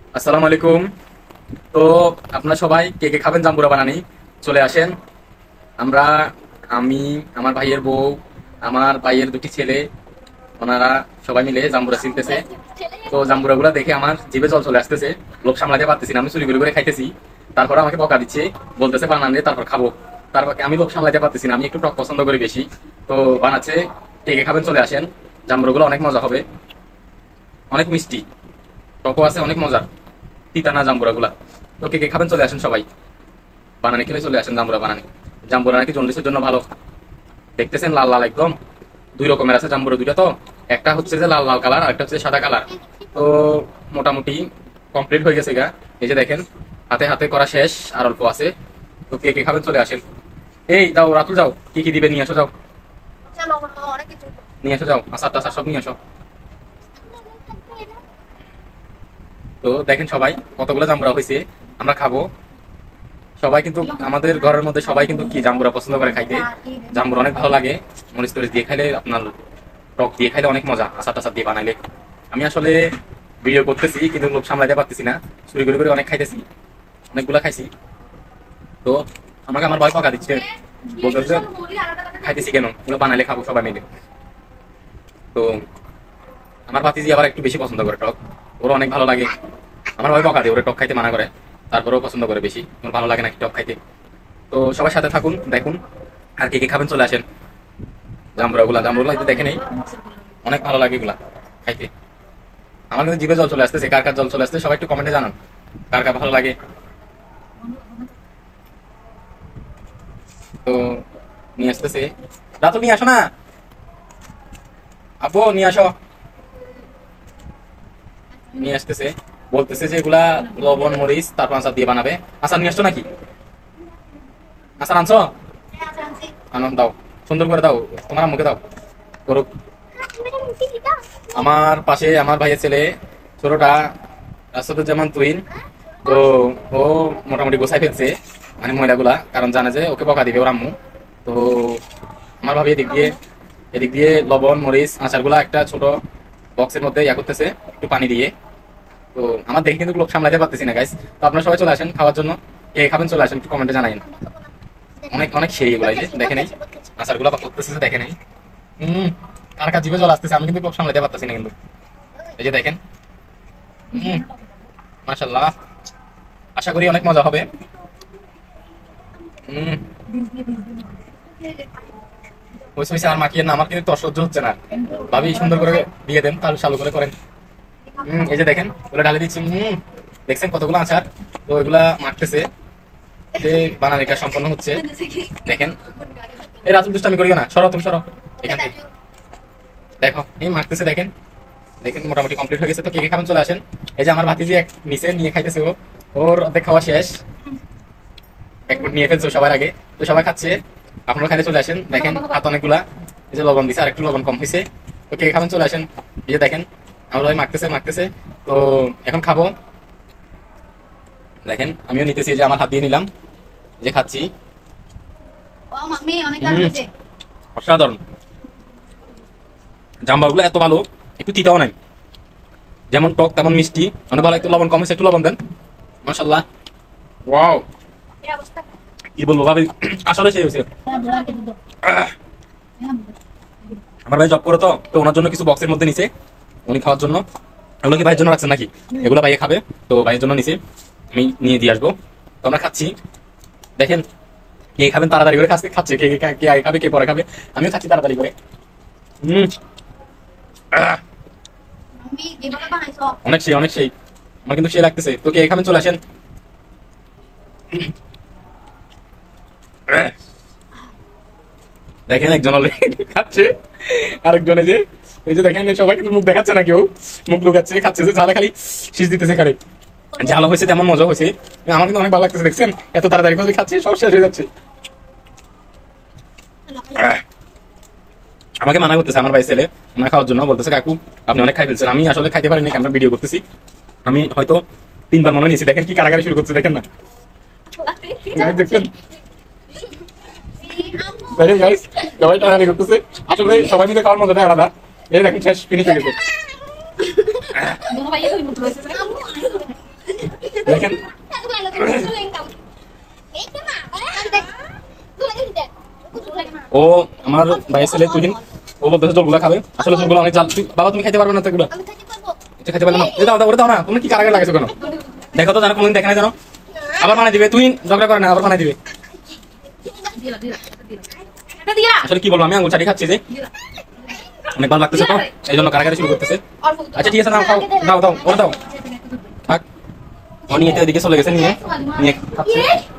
আসসালামু আলাইকুম। তো আপনারা সবাই কে কে খাবেন জাম্বুরা বানানি চলে আসেন। আমরা আমি আমার ভাইয়ের বউ, আমার ভাইয়ের দুটি ছেলে, ওনারা সবাই মিলে জাম্বুরা ছিলতেছে। তো জাম্বুরা গুলা দেখে আমার জিভে জল চলে আসতেছে, লোভ সামলাতে পারতেছি না। আমি চুরি করে খাইতেছি, তারপর আমাকে বকা দিচ্ছে, বলতেছে বানান তারপর খাবো। তারপর আমি লোভ সামলাতে পারতেছি না, আমি একটু টক পছন্দ করি বেশি। তো বানাচ্ছে, কে কে খাবেন চলে আসেন। জাম্বুরা গুলো অনেক মজা হবে, অনেক মিষ্টি, টকও আছে, অনেক মজার, তিতা না জাম্বুরা গুলা। তো কে কে খাবেন চলে আসেন সবাই, বানানি খেলে চলে আসেন জাম্বুরা বানানি। জাম্বুরা নাকি জন্ডিসের জন্য ভালো। দেখতেছেন লাল লাল একদম, দুই রকমের আছে জাম্বুরা দুইটা। তো একটা হচ্ছে যে লাল লাল কালার, আর একটা হচ্ছে সাদা কালার। তো মোটামুটি কমপ্লিট হয়ে গেছে গা। এই যে দেখেন, হাতে হাতে করা শেষ, আর অল্প আছে। তো কে কে খাবেন চলে আসেন। এই যাও রাতুল, যাও কি কি দিবে নিয়ে আসো, যাও নিয়ে আসো, যাও আচার টাচার সব নিয়ে আসো। তো দেখেন সবাই কতগুলো জাম্বুরা হয়েছে, আমরা খাবো সবাই। কিন্তু আমাদের ঘরের মধ্যে সবাই কিন্তু কি জাম্বুরা পছন্দ করে খাইতে। জাম্বুরা অনেক ভালো লাগে, মরিচ টরিচ দিয়ে খাইলে, আপনার টক দিয়ে খাইলে অনেক মজা, আচার টাচার দিয়ে বানাইলে। আমি আসলে ভিডিও করতেছি কিন্তু লোক সামলাইতে পারতেছি না, চুরি করে করে অনেক খাইতেছি, অনেকগুলা খাইছি। তো আমাকে আমার ভাই পকা দিচ্ছে, বলতেছে খাইতেছি কেন, ওগুলো বানাইলে খাবো সবাই মিলে। তো আমার ভাতিজি আবার একটু বেশি পছন্দ করে টক, ওর অনেক ভালো লাগে। আমার ভাই বকা দিয়ে ওরে টক খাইতে মানা করে, তারপরেও পছন্দ করে বেশি, ওর ভালো লাগে নাকি টক খাইতে। তো সবার সাথে থাকুন, দেখুন আর কে কে খাবেন চলে আসেন। জাম্বুরা গুলা দেখে নেই, অনেক ভালো লাগে এগুলা খাইতে। আমার কিন্তু জিভে জল চলে আসতেছে, কার কার জল চলে আসছে সবাই একটু কমেন্টে জানান, কার কার ভালো লাগে। তো নিয়ে আসতেছে, রাত নিয়ে আসো না, আপু নিয়ে আসো, নিয়ে আসতেছে। বলতেছে যে এগুলা লবণ মরিচ তারপর আচার দিয়ে বানাবে। আচার নিয়ে আসছো নাকি, আচার আনছো, আনো দাও, সুন্দর করে দাও, তোমার মুখে দাও করুক। আমার পাশে আমার ভাইয়ের ছেলে ছোটটা, রাসুদুজ্জামান তুহিন। তো ও মোটামুটি গোছাই ফেলছে মানে ময়লাগুলা, কারণ জানে যে ওকে বকা দিবে ওর আম্মু। তো আমার ভাবি এদিক দিয়ে লবণ মরিচ আচারগুলা একটা ছোট বক্সের মধ্যে ইয়া করতেছে একটু পানি দিয়ে। তো আমার দেখে কিন্তু লোক সামলাতে পারতেছি না গাইস। তো আপনারা সবাই চলে আসেন খাওয়ার জন্য, কে খাবেন চলে আসেন, একটু কমেন্টে জানাইন। অনেক অনেক সেই এগুলাই যে দেখে নেই, আচারগুলা করতেছে যে দেখে নেই। কার কার জিভে জল আসতেছে, আমি কিন্তু লোক সামলাতে পারতেছি না কিন্তু। এই যে দেখেন, মাশাআল্লাহ, আশা করি অনেক মজা হবে। হয়েছে আর মাখিয়ে না, আমার কিন্তু তো সহ্য হচ্ছে না। ভাবি সুন্দর করে দিয়ে দেন, তাহলে চালু করে করেন। এই যে দেখেন ওগুলো ঢালে দিচ্ছি। দেখছেন কতগুলো আচার, তো এগুলা মাখতেছে, যে বানানোর কাজ সম্পন্ন হচ্ছে। দেখেন এই রাতুল দুষ্টামি করিও না, সরো তুমি সরো এখান থেকে। দেখো এই মাখতেছে, দেখেন দেখেন মোটামুটি কমপ্লিট হয়ে গেছে। তো কে কে খাবেন চলে আসেন। এই যে আমার ভাতিজি এক নিচে নিয়ে খাইতেছে, ওর অর্ধেক খাওয়া শেষ, এক ফুট নিয়ে ফেলছে সবার আগে। তো সবাই খাচ্ছে, আপনারা খাইতে চলে আসেন। দেখেন হাত অনেকগুলা, এই যে লবণ দিছে আর একটু লবণ কম হয়েছে। তো কে খাবেন চলে আসেন। এই যে দেখেন আমরা মাখতেছে। তো এখন খাবো। দেখেন আমিও নিতেছি, যে আমার হাত দিয়ে নিলাম, যে খাচ্ছি। অসাধারণ, জাম্বাগুলো এত ভালো, একটু তিতাও নাই, যেমন টক তেমন মিষ্টি, অনেক ভালো। একটু লবণ কম হয়েছে, একটু লবণ দেন। মাশাআল্লাহ, ওয়াও, কি বলবো ভাবি, আসলে সেই হয়েছে। আমার ভাই জব করে, তো তো ওনার জন্য কিছু বক্সের মধ্যে নিছে, উনি খাওয়ার জন্য। এগুলো কি ভাইয়ের জন্য রাখছেন নাকি, এগুলো ভাইয়ে খাবে, তো ভাইয়ের জন্য নিছে, আমি নিয়ে দিয়ে আসবো। তো আমরা খাচ্ছি, দেখেন কে খাবেন তাড়াতাড়ি করে খাচ্ছে, কে কে আগে খাবে কে পরে খাবে, আমিও খাচ্ছি তাড়াতাড়ি করে। অনেক সেই অনেক সেই, আমার কিন্তু সে লাগতেছে। তো কে খাবেন চলে আসেন। দেখেন একজন অলরেডি খাচ্ছে, আরেকজনে যে এই যে দেখেন সবাই কিন্তু মুখ দেখাচ্ছে না, কেউ মুখ লুকাচ্ছে, খাচ্ছে যে ঝালে খালি শীষ দিতেছে খালি। ঝাল হয়েছে তেমন মজা হয়েছে, আমার কিন্তু অনেক ভালো লাগতেছে। দেখছেন এত তাড়াতাড়ি করে খাচ্ছে, সব শেষ হয়ে যাচ্ছে। আমাকে মানা করতেছে আমার ভাই ছেলে না খাওয়ার জন্য, বলতেছে কাকু আপনি অনেক খাই ফেলছেন। আমি আসলে খাইতে পারিনি, আমরা ভিডিও করতেছি, আমি হয়তো 3বার মনে নিয়েছি। দেখেন কি কারাগারি শুরু করছে, দেখেন না, দেখছেন সবাই টানাটানি করতেছে। আসলে সবাই মিলে খাওয়ার মজাটাই আলাদা। এই দেখেন শেষ ফিনিশ হয়ে গেছে। দেখেন ও আমার ভাইয়ের ছেলে তুই ও বলতেছে জলগুলা খাবে আসলে জলগুলো অনেক জাল বাবা তুমি খাইতে পারবে না তো এগুলো এটা খাইতে পারবে না দাও দাও ওরে দাও না তুমি কি কারাগারে লাগাইছো কেন দেখো তো জানো কোনদিন দেখে না জানো আবার বানাই দিবে তুই ঝগড়া করে না আবার বানাই দিবে আসলে কি বলবো আমি আঙুল চাটি খাচ্ছি যে অনেক ভালো লাগতেছে তো এই জন্য কারাগারে শুরু করতেছে আচ্ছা ঠিক আছে নাও খাও দাও দাও ওরে দাও থাক অনিয়ে এদিকে চলে গেছে নিয়ে নিয়ে খাচ্ছে